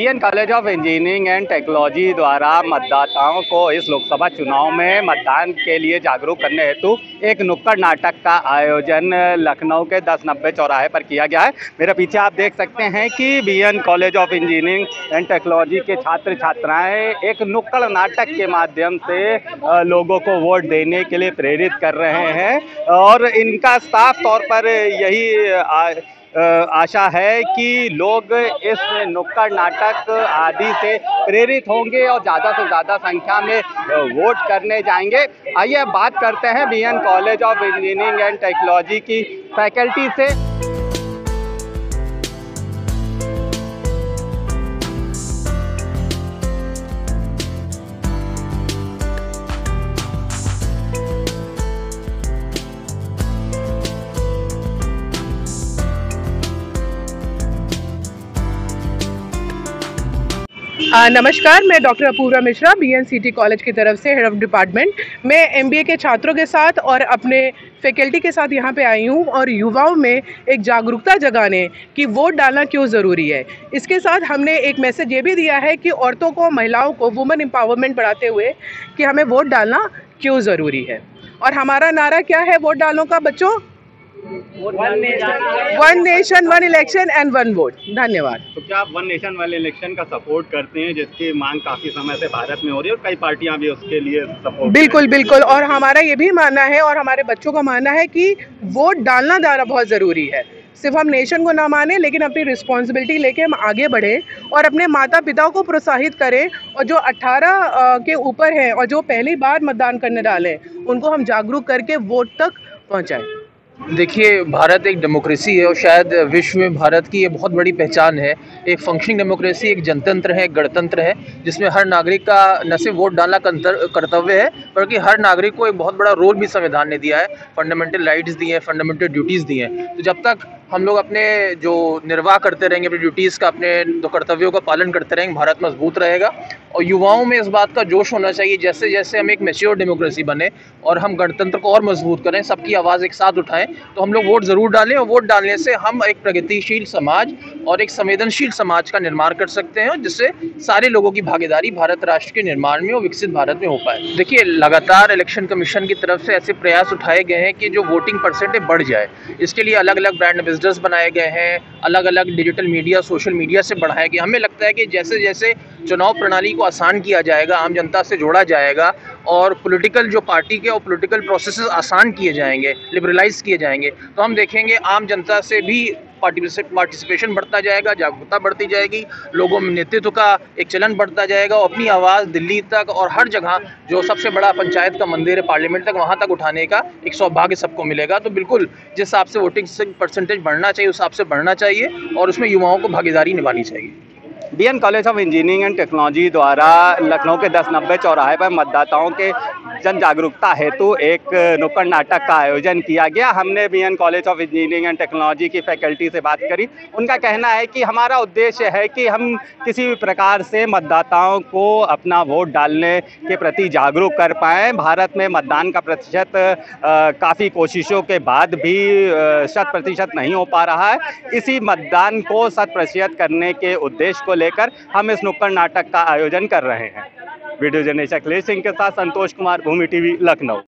BN college of engineering and technology द्वारा मतदाताओं को इस लोकसभा चुनाव में मतदान के लिए जागरूक करने हेतु एक नुक्कड़ नाटक का आयोजन लखनऊ के 1090 चौराहे पर किया गया है। मेरे पीछे आप देख सकते हैं कि BN college of engineering and technology के छात्र छात्राएं एक नुक्कड़ नाटक के माध्यम से लोगों को वोट देने के लिए प्रेरित कर रहे हैं और इनका साफ तौर पर यही आशा है कि लोग इस नुक्कड़ नाटक आदि से प्रेरित होंगे और ज़्यादा से ज़्यादा संख्या में वोट करने जाएंगे। आइए बात करते हैं BN college of engineering and technology की फैकल्टी से। नमस्कार, मैं doctor Apoorva Mishra BNCT college की तरफ से हेड ऑफ डिपार्टमेंट। मैं एमबीए के छात्रों के साथ और अपने फैकल्टी के साथ यहाँ पे आई हूँ और युवाओं में एक जागरूकता जगाने कि वोट डालना क्यों ज़रूरी है। इसके साथ हमने एक मैसेज ये भी दिया है कि औरतों को, महिलाओं को वुमेन एम्पावरमेंट बढ़ाते हुए कि हमें वोट डालना क्यों ज़रूरी है। और हमारा नारा क्या है वोट डालने का बच्चों? One nation one election and one vote. धन्यवाद। तो क्या आप वन नेशन वन इलेक्शन का सपोर्ट करते हैं, जिसकी मांग काफी समय से भारत में हो रही है और कई पार्टियां भी उसके लिए सपोर्ट? बिल्कुल। और हमारा ये भी मानना है और हमारे बच्चों का मानना है कि वोट डालना बहुत ज़रूरी है। सिर्फ हम नेशन को ना माने लेकिन अपनी रिस्पॉन्सिबिलिटी लेके हम आगे बढ़ें और अपने माता पिता को प्रोत्साहित करें और जो 18 के ऊपर हैं और जो पहली बार मतदान करने डालें उनको हम जागरूक करके वोट तक पहुँचाएँ। देखिए, भारत एक डेमोक्रेसी है और शायद विश्व में भारत की ये बहुत बड़ी पहचान है। एक फंक्शनिंग डेमोक्रेसी, एक जनतंत्र है, एक गणतंत्र है, जिसमें हर नागरिक का न सिर्फ वोट डालना कर्तव्य है बल्कि हर नागरिक को एक बहुत बड़ा रोल भी संविधान ने दिया है। फंडामेंटल राइट्स दिए हैं, फंडामेंटल ड्यूटीज़ दी हैं। तो जब तक हम लोग अपने जो निर्वाह करते रहेंगे, अपनी ड्यूटीज़ का, अपने जो कर्तव्यों का पालन करते रहेंगे, भारत मजबूत रहेगा। और युवाओं में इस बात का जोश होना चाहिए जैसे जैसे हम एक मैच्योर डेमोक्रेसी बने और हम गणतंत्र को और मजबूत करें, सबकी आवाज़ एक साथ उठाएं, तो हम लोग वोट ज़रूर डालें। और वोट डालने से हम एक प्रगतिशील समाज और एक संवेदनशील समाज का निर्माण कर सकते हैं जिससे सारे लोगों की भागीदारी भारत राष्ट्र के निर्माण में और विकसित भारत में हो पाए। देखिए, लगातार इलेक्शन कमीशन की तरफ से ऐसे प्रयास उठाए गए हैं कि जो वोटिंग परसेंटेज बढ़ जाए। इसके लिए अलग अलग ब्रांड एम्बेसडर्स बनाए गए हैं, अलग अलग डिजिटल मीडिया, सोशल मीडिया से बढ़ाया गया। हमें लगता है कि जैसे जैसे चुनाव प्रणाली को आसान किया जाएगा, आम जनता से जोड़ा जाएगा और पॉलिटिकल जो पार्टी के और पॉलिटिकल प्रोसेसेस आसान किए जाएंगे, लिबरलाइज किए जाएंगे, तो हम देखेंगे आम जनता से भी पार्टिसिपेशन बढ़ता जाएगा, जागरूकता बढ़ती जाएगी, लोगों में नेतृत्व का एक चलन बढ़ता जाएगा और अपनी आवाज़ दिल्ली तक और हर जगह जो सबसे बड़ा पंचायत का मंदिर है, पार्लियामेंट तक, वहाँ तक उठाने का एक सौभाग्य सबको मिलेगा। तो बिल्कुल जिस हिसाब से वोटिंग परसेंटेज बढ़ना चाहिए उस हिसाब से बढ़ना चाहिए और उसमें युवाओं को भागीदारी निभानी चाहिए। BN college of engineering and technology द्वारा लखनऊ के 1090 चौराहे पर मतदाताओं के जन जागरूकता हेतु एक नुक्कड़ नाटक का आयोजन किया गया। हमने BN college of engineering and technology की फैकल्टी से बात करी। उनका कहना है कि हमारा उद्देश्य है कि हम किसी भी प्रकार से मतदाताओं को अपना वोट डालने के प्रति जागरूक कर पाएँ। भारत में मतदान का प्रतिशत काफ़ी कोशिशों के बाद भी 100% नहीं हो पा रहा है। इसी मतदान को 100% करने के उद्देश्य को लेकर हम इस नुक्कड़ नाटक का आयोजन कर रहे हैं। वीडियो जर्नलिस्ट अखिलेश सिंह के साथ संतोष कुमार, भूमि टीवी, लखनऊ।